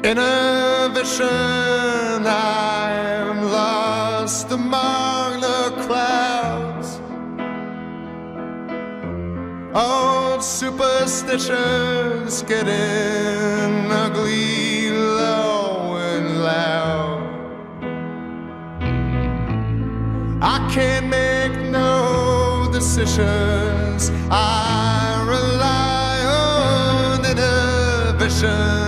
In a vision I am lost among the clouds. Old superstitions getting ugly, low and loud. I can't make no decisions. I rely on inhibition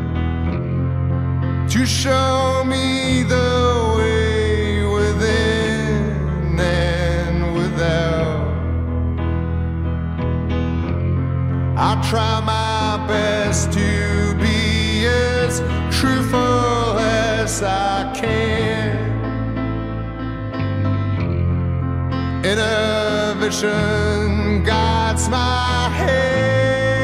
to show me the way within and without. I try my best to be as truthful as I can. Inner guides my head.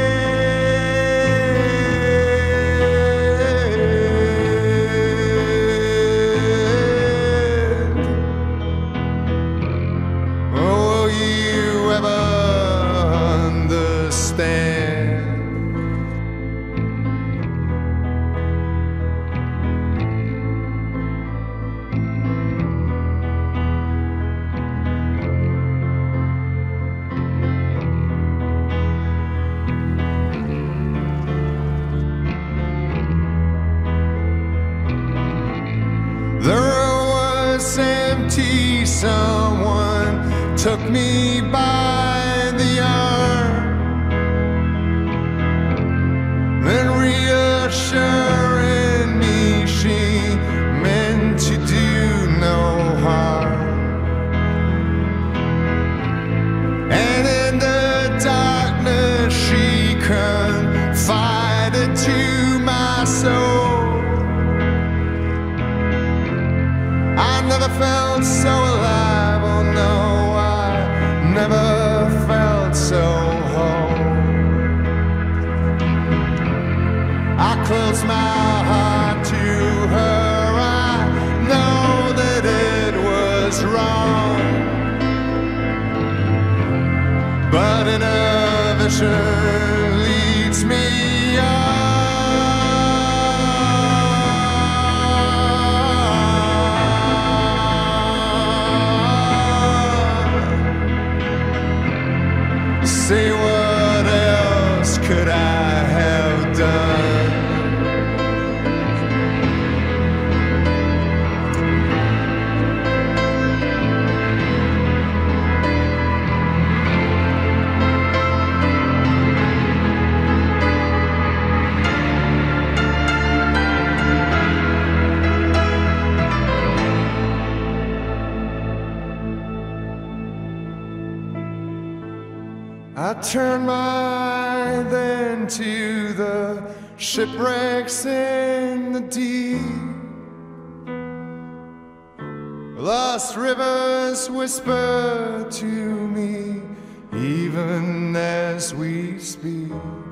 Oh, will you ever understand? The room was empty, someone took me by the arm, then reassuring me she meant to do no harm. And in the darkness she confided to my soul. I never felt so alive, oh no, I never felt so whole. I close my heart to her, I know that it was wrong, but in a vision leads me on. Say what else could I have done? I turn my eye then to the shipwrecks in the deep. Lost rivers whisper to me even as we speak.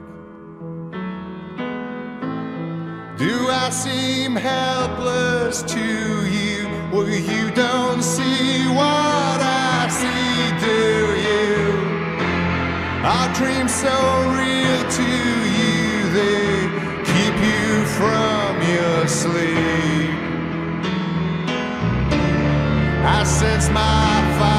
Do I seem helpless to you? Well, you don't see what I see, do you? Our dreams so real to you, they keep you from your sleep. I sense my fire.